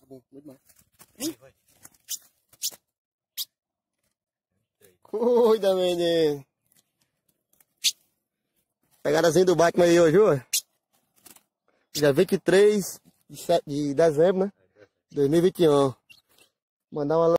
bom, muito demais. Cuida, menino. Pegadazinha do Batman aí hoje, ó. Dia 23 de dezembro, né? 2021. Mandar uma